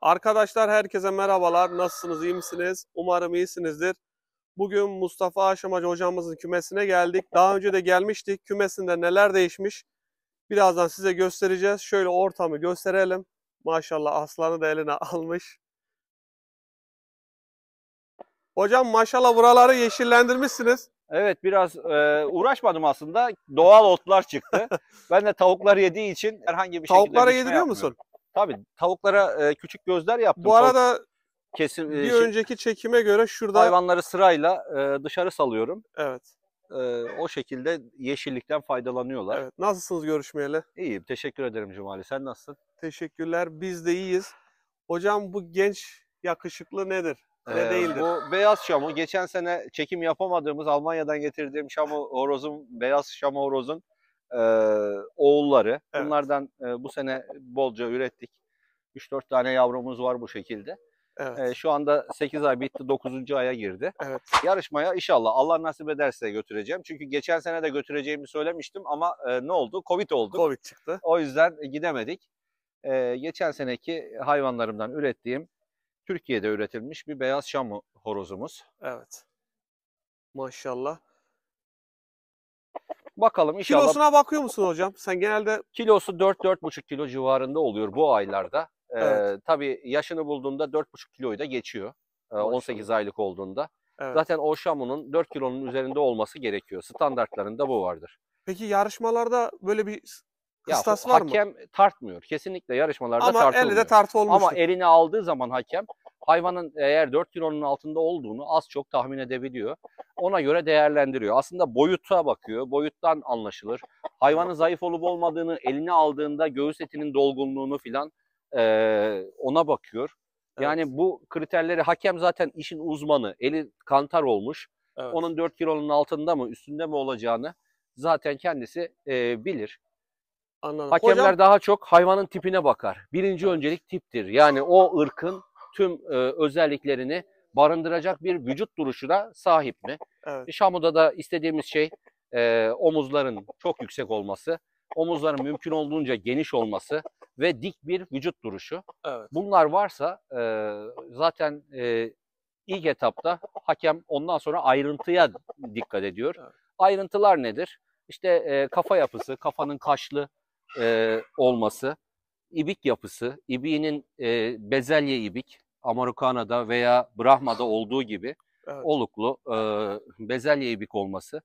Arkadaşlar herkese merhabalar. Nasılsınız? İyi misiniz? Umarım iyisinizdir. Bugün Mustafa Aşamacı hocamızın kümesine geldik. Daha önce de gelmiştik. Kümesinde neler değişmiş? Birazdan size göstereceğiz. Şöyle ortamı gösterelim. Maşallah aslanı da eline almış. Hocam maşallah buraları yeşillendirmişsiniz. Evet, biraz uğraşmadım aslında. Doğal otlar çıktı. Ben de tavuklar yediği için herhangi bir şekilde Tavuklara biçme yediriyor yapmıyorum. musun? Tabii tavuklara küçük gözler yaptım. Bu arada Kesim, bir önceki çekime göre şurada... hayvanları sırayla dışarı salıyorum. Evet. O şekilde yeşillikten faydalanıyorlar. Evet. Nasılsınız görüşmeyeli? İyiyim, teşekkür ederim Cumali. Sen nasılsın? Teşekkürler. Biz de iyiyiz. Hocam bu genç yakışıklı nedir? Ne değildir? Bu beyaz şamu, geçen sene çekim yapamadığımız Almanya'dan getirdiğim beyaz şamu horozun oğulları. Evet. Bunlardan bu sene bolca ürettik. 3-4 tane yavrumuz var bu şekilde. Evet. Şu anda 8 ay bitti, 9. aya girdi. Evet. Yarışmaya inşallah Allah nasip ederse götüreceğim. Çünkü geçen sene de götüreceğimi söylemiştim ama ne oldu? Covid oldu. Covid çıktı. O yüzden gidemedik. Geçen seneki hayvanlarımdan ürettiğim, Türkiye'de üretilmiş bir beyaz şam horozumuz. Evet. Maşallah. Bakalım inşallah. Kilosuna bakıyor musun hocam? Sen genelde... Kilosu 4-4,5 kilo civarında oluyor bu aylarda. Evet. Tabii yaşını bulduğunda 4,5 kiloyu da geçiyor. 18 aylık olduğunda. Evet. Zaten o şamunun 4 kilonun üzerinde olması gerekiyor. Standartlarında bu vardır. Peki yarışmalarda böyle bir Ya kıstas var mı? hakem tartmıyor. Kesinlikle yarışmalarda Ama tartılmıyor. elde tartı olmuştur. Ama eline aldığı zaman hakem hayvanın eğer 4 kilonun altında olduğunu az çok tahmin edebiliyor. Ona göre değerlendiriyor. Aslında boyuta bakıyor. Boyuttan anlaşılır. Hayvanın zayıf olup olmadığını eline aldığında göğüs etinin dolgunluğunu filan ona bakıyor. Yani Evet. bu kriterleri hakem zaten işin uzmanı. Eli kantar olmuş. Evet. Onun 4 kilonun altında mı üstünde mi olacağını zaten kendisi bilir. Anladım. Hakemler Hocam, daha çok hayvanın tipine bakar. Birinci Evet. öncelik tiptir. Yani o ırkın tüm özelliklerini barındıracak bir vücut duruşuna sahip mi? evet. Şamu'da da istediğimiz şey omuzların çok yüksek olması, omuzların mümkün olduğunca geniş olması ve dik bir vücut duruşu. Evet. Bunlar varsa zaten ilk etapta hakem ondan sonra ayrıntıya dikkat ediyor. Evet. Ayrıntılar nedir? İşte kafa yapısı, kafanın kaşlı olması, ibik yapısı, ibiğinin bezelye ibik, Amerikana'da veya Brahma'da olduğu gibi Evet. oluklu bezelye ibik olması,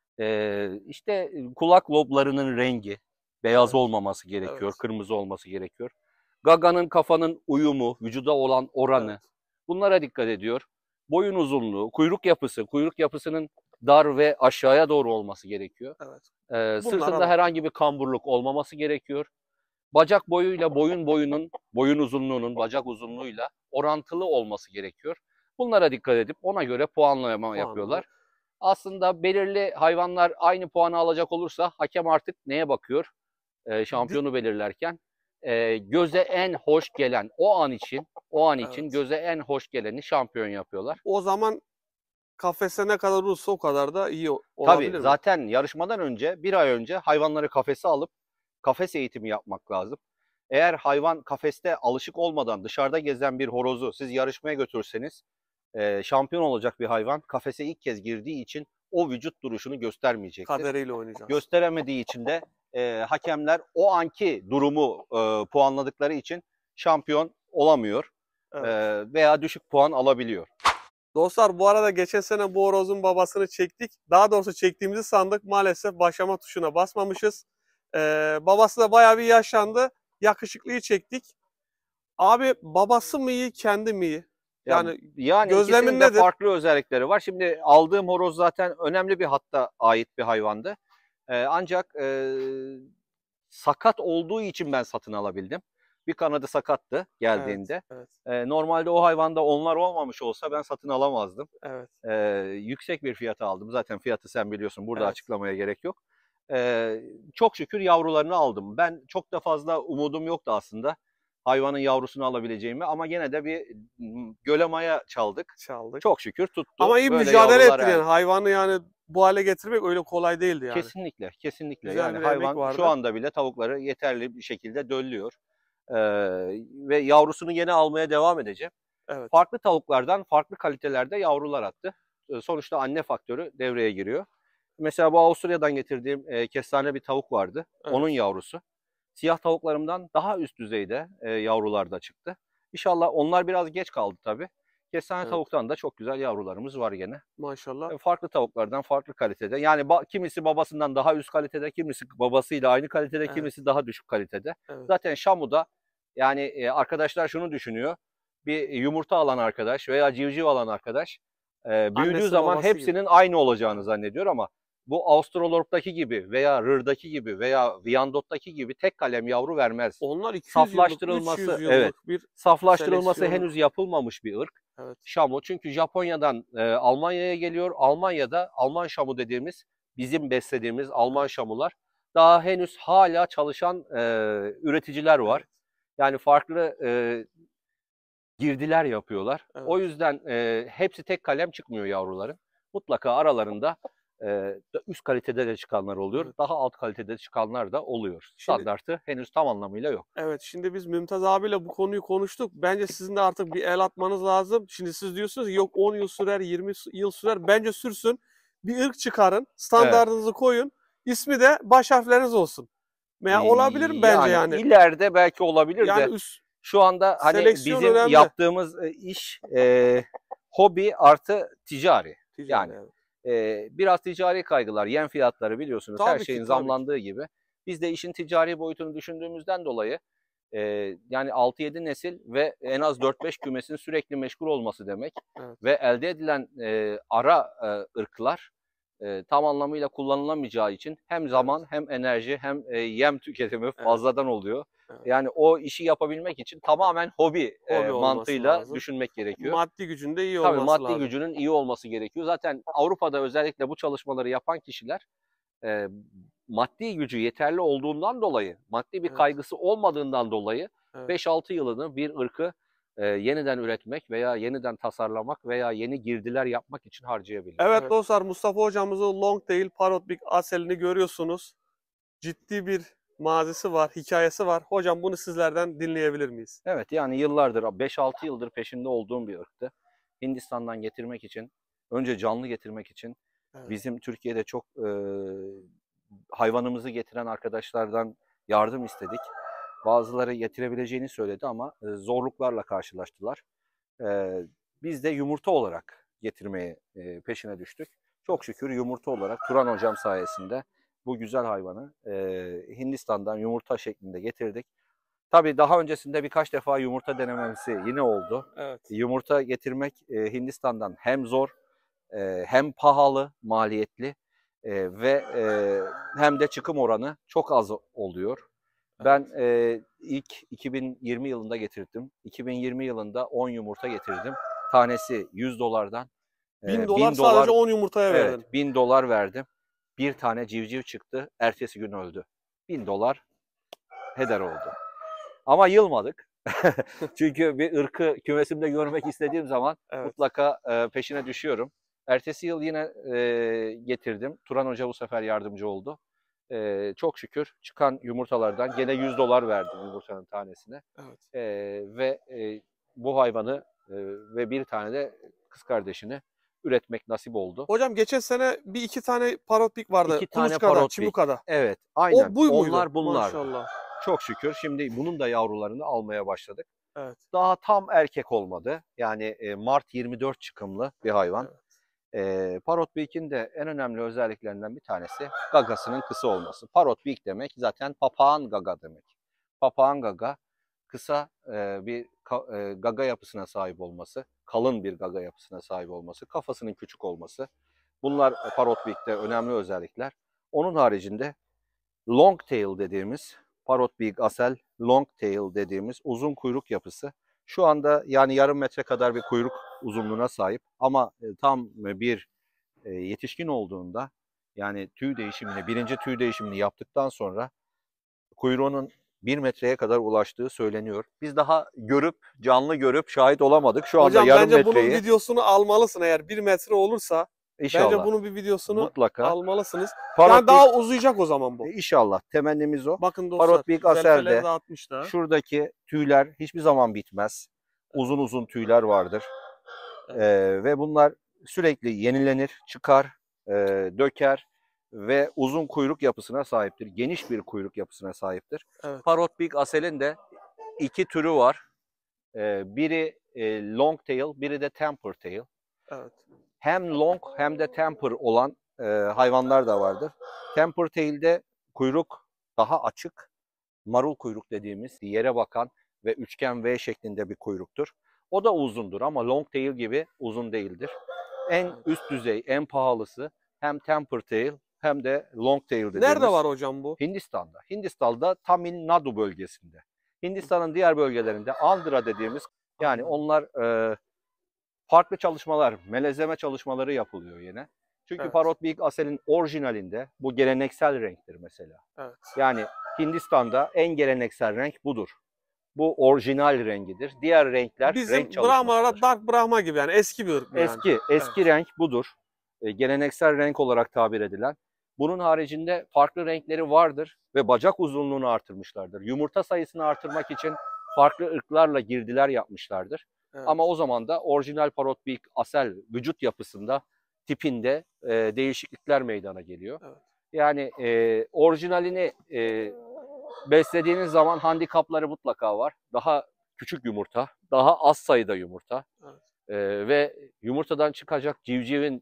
işte kulak loblarının rengi, beyaz Evet. olmaması gerekiyor, Evet. kırmızı olması gerekiyor. Gaganın kafanın uyumu, vücuda olan oranı, Evet. bunlara dikkat ediyor. Boyun uzunluğu, kuyruk yapısının dar ve aşağıya doğru olması gerekiyor. Evet. Sırtında herhangi bir kamburluk olmaması gerekiyor. Bacak boyuyla boyun uzunluğunun bacak uzunluğuyla orantılı olması gerekiyor. Bunlara dikkat edip ona göre puanlama yapıyorlar. Aslında belirli hayvanlar aynı puanı alacak olursa hakem artık neye bakıyor? Şampiyonu belirlerken göze en hoş gelen o an için Evet. göze en hoş geleni şampiyon yapıyorlar. O zaman kafese ne kadar olursa o kadar da iyi olabilir Tabii mi? zaten yarışmadan önce, bir ay önce hayvanları kafese alıp kafes eğitimi yapmak lazım. Eğer hayvan kafeste alışık olmadan dışarıda gezen bir horozu siz yarışmaya götürseniz şampiyon olacak bir hayvan kafese ilk kez girdiği için o vücut duruşunu göstermeyecektir. Kaderiyle oynayacağız. Gösteremediği için de hakemler o anki durumu puanladıkları için şampiyon olamıyor. Evet. Veya düşük puan alabiliyor. Dostlar bu arada geçen sene bu horozun babasını çektik. Daha doğrusu çektiğimizi sandık. Maalesef başlama tuşuna basmamışız. Babası da bayağı bir yaşlandı. Yakışıklıyı çektik. Abi babası mı iyi, kendi mi iyi? Yani gözlemin ikisinin de nedir? farklı özellikleri var. Şimdi aldığım horoz zaten önemli bir hatta ait bir hayvandı. Ancak sakat olduğu için ben satın alabildim. Bir kanadı sakattı geldiğinde. Evet, evet. Normalde o hayvanda onlar olmamış olsa ben satın alamazdım. Evet. Yüksek bir fiyata aldım. Zaten fiyatı sen biliyorsun. Burada Evet. açıklamaya gerek yok. Çok şükür yavrularını aldım. Ben çok da fazla umudum yoktu aslında hayvanın yavrusunu alabileceğimi ama gene de bir göle maya çaldık. Çok şükür tuttu. Ama iyi böyle mücadele ettin yani. yani. Hayvanı yani bu hale getirmek öyle kolay değildi yani. Kesinlikle, kesinlikle. Güzel Yani bir emek hayvan vardı. şu anda bile tavukları yeterli bir şekilde döllüyor. Ve yavrusunu yeni almaya devam edeceğim. Evet. Farklı tavuklardan farklı kalitelerde yavrular attı. Sonuçta anne faktörü devreye giriyor. Mesela bu Avusturya'dan getirdiğim kestane bir tavuk vardı. Evet. Onun yavrusu. Siyah tavuklarımdan daha üst düzeyde yavrular da çıktı. İnşallah onlar biraz geç kaldı tabii. Kestane Evet. tavuktan da çok güzel yavrularımız var gene. Maşallah. Farklı tavuklardan farklı kalitede. Yani kimisi babasından daha üst kalitede, kimisi babasıyla aynı kalitede, Evet. kimisi daha düşük kalitede. Evet. Zaten Şamu'da yani arkadaşlar şunu düşünüyor. Bir yumurta alan arkadaş veya civciv alan arkadaş büyüdüğü Annesi, zaman babası hepsinin gibi. aynı olacağını zannediyor ama bu Australorp'taki gibi veya Rır'daki gibi veya Vyandot'taki gibi tek kalem yavru vermez. Onlar 200 yıllık, 300 Saflaştırılması, yıllık evet, bir saflaştırılması seleksiyon. henüz yapılmamış bir ırk. Evet. Şamu. Çünkü Japonya'dan Almanya'ya geliyor. Almanya'da Alman Şamu dediğimiz, bizim beslediğimiz Alman Şamular daha henüz hala çalışan üreticiler var. Evet. Yani farklı girdiler yapıyorlar. Evet. O yüzden hepsi tek kalem çıkmıyor yavruların. Mutlaka aralarında üst kalitede de çıkanlar oluyor. Evet. Daha alt kalitede çıkanlar da oluyor. Şimdi- Standartı henüz tam anlamıyla yok. Evet, şimdi biz Mümtaz abiyle bu konuyu konuştuk. Bence sizin de artık bir el atmanız lazım. Şimdi siz diyorsunuz ki yok 10 yıl sürer, 20 yıl sürer. Bence sürsün. Bir ırk çıkarın, standartınızı koyun. İsmi de baş harfleriniz olsun. Veya olabilir mi bence yani? İleride belki olabilir de. Yani Şu anda hani seleksiyon bizim önemli. yaptığımız iş hobi artı ticari. Ticari, Yani evet. biraz ticari kaygılar, yem fiyatları biliyorsunuz Tabii her ki, şeyin tabii zamlandığı gibi. Biz de işin ticari boyutunu düşündüğümüzden dolayı yani 6-7 nesil ve en az 4-5 kümesin sürekli meşgul olması demek. Evet. Ve elde edilen ara ırklar tam anlamıyla kullanılamayacağı için hem zaman hem enerji hem yem tüketimi fazladan oluyor. Evet. Yani o işi yapabilmek için tamamen hobi Hobi olması mantığıyla lazım. düşünmek gerekiyor. Maddi gücün de iyi Tabii olması maddi lazım. gücünün iyi olması gerekiyor. Zaten Avrupa'da özellikle bu çalışmaları yapan kişiler maddi gücü yeterli olduğundan dolayı, maddi bir Evet. kaygısı olmadığından dolayı Evet. 5-6 yılını bir ırkı yeniden üretmek veya yeniden tasarlamak veya yeni girdiler yapmak için harcayabilir. Evet, Evet. dostlar, Mustafa hocamızın Longtail Parrot Beak Asel'ini görüyorsunuz. Ciddi bir mazisi var, hikayesi var. Hocam bunu sizlerden dinleyebilir miyiz? Evet, yani yıllardır, 5-6 yıldır peşinde olduğum bir ırktı. Hindistan'dan getirmek için, önce canlı getirmek için Evet. bizim Türkiye'de çok hayvanımızı getiren arkadaşlardan yardım istedik. Bazıları getirebileceğini söyledi ama zorluklarla karşılaştılar. Biz de yumurta olarak getirmeye peşine düştük. Çok şükür yumurta olarak Turan hocam sayesinde bu güzel hayvanı Hindistan'dan yumurta şeklinde getirdik. Tabii daha öncesinde birkaç defa yumurta denememesi yine oldu. Evet. Yumurta getirmek Hindistan'dan hem zor hem pahalı, maliyetli ve hem de çıkım oranı çok az oluyor. Ben ilk 2020 yılında getirdim. 2020 yılında 10 yumurta getirdim. Tanesi $100'dan. 1000 dolar sadece 10 yumurtaya verdin. Evet, $1000 verdim. Bir tane civciv çıktı. Ertesi gün öldü. $1000 heder oldu. Ama yılmadık. Çünkü bir ırkı kümesimde görmek istediğim zaman mutlaka peşine düşüyorum. Ertesi yıl yine getirdim. Turan Hoca bu sefer yardımcı oldu. Çok şükür çıkan yumurtalardan gene $100 verdim yumurtanın tanesine. Evet. Ve bu hayvanı ve bir tane de kız kardeşini üretmek nasip oldu. Hocam geçen sene bir iki tane Parrot Beak vardı. 2 tane Kuluçkada, Parrot Beak. Çimuka'da. Evet, aynen. O bu muydu? Onlar bunlar. Maşallah. Çok şükür şimdi bunun da yavrularını almaya başladık. Evet. Daha tam erkek olmadı. Yani Mart 24 çıkımlı bir hayvan. Evet. Parrot Beak'in de en önemli özelliklerinden bir tanesi gagasının kısa olması. Parrot Beak demek zaten papağan gaga demek. Papağan gaga kısa bir gaga yapısına sahip olması, kalın bir gaga yapısına sahip olması, kafasının küçük olması. Bunlar Parrot Beak'te önemli özellikler. Onun haricinde Longtail dediğimiz, Parrot Beak Asel Longtail dediğimiz uzun kuyruk yapısı. Şu anda yani yarım metre kadar bir kuyruk uzunluğuna sahip ama tam bir yetişkin olduğunda yani tüy değişimini, birinci tüy değişimini yaptıktan sonra kuyruğunun 1 metreye kadar ulaştığı söyleniyor. Biz daha canlı görüp şahit olamadık. Şu anda Hocam yarım bence bunun metreyi. videosunu almalısın eğer 1 metre olursa. İnşallah. Bence bunun bir videosunu Mutlaka. almalısınız. Parrot Yani daha uzayacak o zaman bu. İnşallah. Temennimiz o. Bakın dostlar, Parrot Big zelfeleri Asel'de de atmışlar. şuradaki tüyler hiçbir zaman bitmez. Uzun uzun tüyler vardır. Evet. Ve bunlar sürekli yenilenir, çıkar, döker ve uzun kuyruk yapısına sahiptir. Geniş bir kuyruk yapısına sahiptir. Evet. Parrot Big Asel'in de iki türü var. Biri long tail, biri de temper tail. Evet. Hem long hem de temper olan hayvanlar da vardır. Temper tail'de kuyruk daha açık, marul kuyruk dediğimiz yere bakan ve üçgen V şeklinde bir kuyruktur. O da uzundur ama long tail gibi uzun değildir. En üst düzey, en pahalısı hem temper tail hem de long tail dediğimiz. Nerede var hocam bu? Hindistan'da. Hindistan'da Tamil Nadu bölgesinde. Hindistan'ın diğer bölgelerinde Andhra dediğimiz, yani onlar farklı çalışmalar, melezleme çalışmaları yapılıyor yine. Çünkü Evet. Parrot Big Asel'in orijinalinde bu geleneksel renktir mesela. Evet. Yani Hindistan'da en geleneksel renk budur. Bu orijinal rengidir. Diğer renkler Bizim renk çalışmasıdır. Brahma'da Dark Brahma gibi, yani eski bir ırk mı yani? Eski renk budur. Geleneksel renk olarak tabir edilen. Bunun haricinde farklı renkleri vardır ve bacak uzunluğunu artırmışlardır. Yumurta sayısını artırmak için farklı ırklarla girdiler yapmışlardır. Evet. Ama o zaman da orijinal Parrot Big Asel vücut yapısında, tipinde değişiklikler meydana geliyor. Evet. Yani orijinalini beslediğiniz zaman handikapları mutlaka var. Daha küçük yumurta, daha az sayıda yumurta. Evet. Ve yumurtadan çıkacak civcivin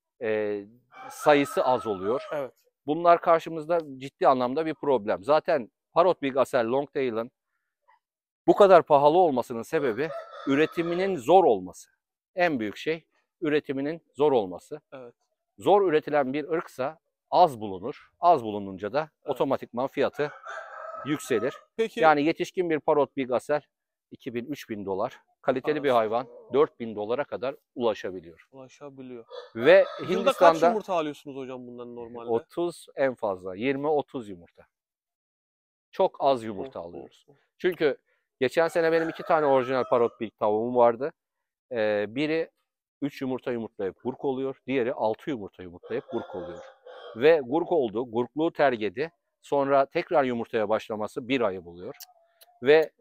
sayısı az oluyor. Evet. Bunlar karşımızda ciddi anlamda bir problem. Zaten Parrot Big Asel Longtail'ın bu kadar pahalı olmasının sebebi üretiminin zor olması. En büyük şey üretiminin zor olması. Evet. Zor üretilen bir ırksa az bulunur. Az bulununca da Evet. otomatikman fiyatı yükselir. Peki. Yani yetişkin bir Parrot Big Asel 2000-3000 dolar. Kaliteli bir hayvan 4000 dolara kadar ulaşabiliyor. Ulaşabiliyor. Ve Yılda kaç Hindistan'da yumurta alıyorsunuz hocam bundan normalde? 30 en fazla. 20-30 yumurta. Çok az yumurta alıyoruz. Çünkü geçen sene benim 2 tane orijinal Parrot Big tavuğum vardı. Biri 3 yumurta yumurtlayıp gurk oluyor. Diğeri 6 yumurta yumurtlayıp gurk oluyor. Ve gurk oldu. Gurkluğu tergedi. Sonra tekrar yumurtaya başlaması 1 ayı buluyor. Ve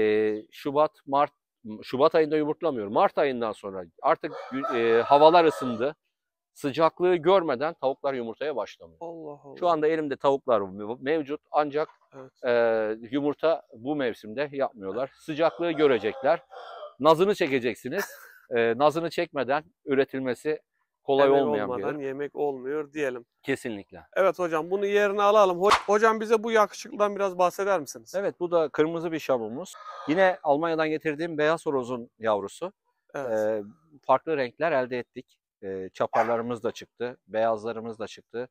Şubat ayında yumurtlamıyor. Mart ayından sonra artık havalar ısındı. Sıcaklığı görmeden tavuklar yumurtaya başlamıyor. Allah Allah. Şu anda elimde tavuklar mevcut ancak evet. Yumurta bu mevsimde yapmıyorlar. Sıcaklığı görecekler. Nazını çekeceksiniz. Nazını çekmeden üretilmesi kolay Yemek olmayan bir olmadan ırk. yemek olmuyor diyelim. Kesinlikle. Evet hocam, bunu yerine alalım. Hocam bize bu yakışıklıdan biraz bahseder misiniz? Evet, bu da kırmızı bir şamumuz. Yine Almanya'dan getirdiğim beyaz horozun yavrusu. Evet. Farklı renkler elde ettik. Çaparlarımız da çıktı, beyazlarımız da çıktı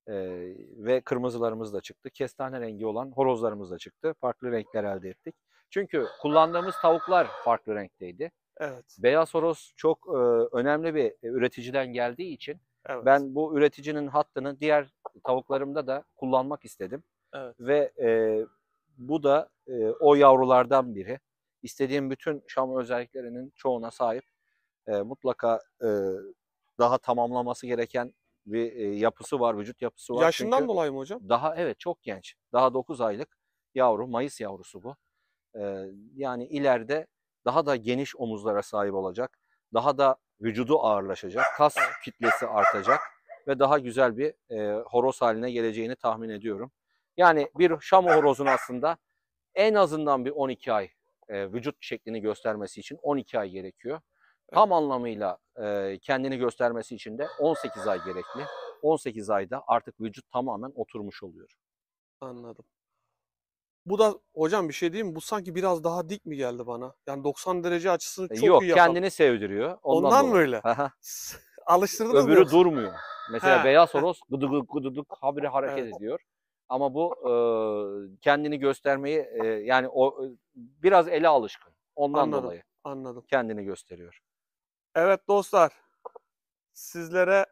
ve kırmızılarımız da çıktı. Kestane rengi olan horozlarımız da çıktı. Farklı renkler elde ettik. Çünkü kullandığımız tavuklar farklı renkteydi. Evet. Beyaz horoz çok önemli bir üreticiden geldiği için Evet. ben bu üreticinin hattını diğer tavuklarımda da kullanmak istedim. Evet. Ve bu da o yavrulardan biri. İstediğim bütün şam özelliklerinin çoğuna sahip. Mutlaka daha tamamlaması gereken bir yapısı var, vücut yapısı var. Yaşından Çünkü dolayı mı hocam? daha evet çok genç. Daha 9 aylık yavru, Mayıs yavrusu bu. Yani ileride daha da geniş omuzlara sahip olacak. Daha da vücudu ağırlaşacak. Kas kütlesi artacak ve daha güzel bir horoz haline geleceğini tahmin ediyorum. Yani bir şam horozun aslında en azından bir 12 ay vücut şeklini göstermesi için 12 ay gerekiyor. Tam anlamıyla kendini göstermesi için de 18 ay gerekli. 18 ayda artık vücut tamamen oturmuş oluyor. Anladım. Bu da hocam bir şey diyeyim mi? Bu sanki biraz daha dik mi geldi bana? Yani 90 derece açısını çok Yok, iyi yapan. kendini sevdiriyor. Ondan mı dolayı. öyle? Alıştırdınız mı Öbürü yoksa? durmuyor. Mesela He, beyaz horoz gıdıgık gıdıgık habire hareket Evet. ediyor. Ama bu kendini göstermeyi yani o biraz ele alışkın. Ondan Anladım. dolayı Anladım. kendini gösteriyor. Evet dostlar. Sizlere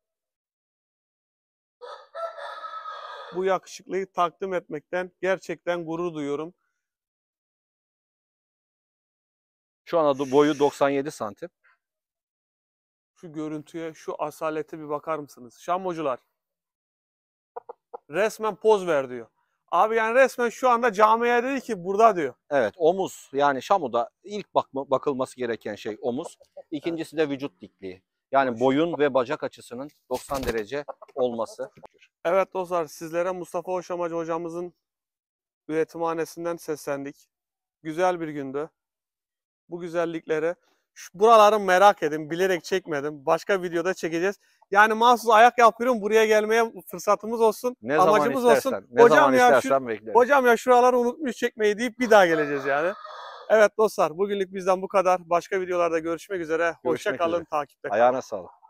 bu yakışıklıyı takdim etmekten gerçekten gurur duyuyorum. Şu anda boyu 97 santim. Şu görüntüye, şu asalete bir bakar mısınız? Şamocular. Resmen poz ver diyor. Abi yani resmen şu anda camiye dedi ki burada diyor. Evet, omuz, yani Şamu'da ilk bakılması gereken şey omuz. İkincisi de vücut dikliği. Yani boyun ve bacak açısının 90 derece olması. Evet dostlar, sizlere Mustafa Hoşamacı hocamızın üretimhanesinden seslendik. Güzel bir gündü. Bu güzellikleri buraları merak edin. Bilerek çekmedim. Başka videoda çekeceğiz. Yani mahsus ayak yapıyorum. Buraya gelmeye fırsatımız olsun. Ne amacımız zaman istersen, olsun. ne Hocam zaman ya istersen beklerim. hocam ya şuraları unutmuş çekmeyi deyip bir daha geleceğiz yani. Evet dostlar, bugünlük bizden bu kadar. Başka videolarda görüşmek üzere. Hoşça Görüşmek kalın, üzere. takipte kalın. Ayağına sağlık.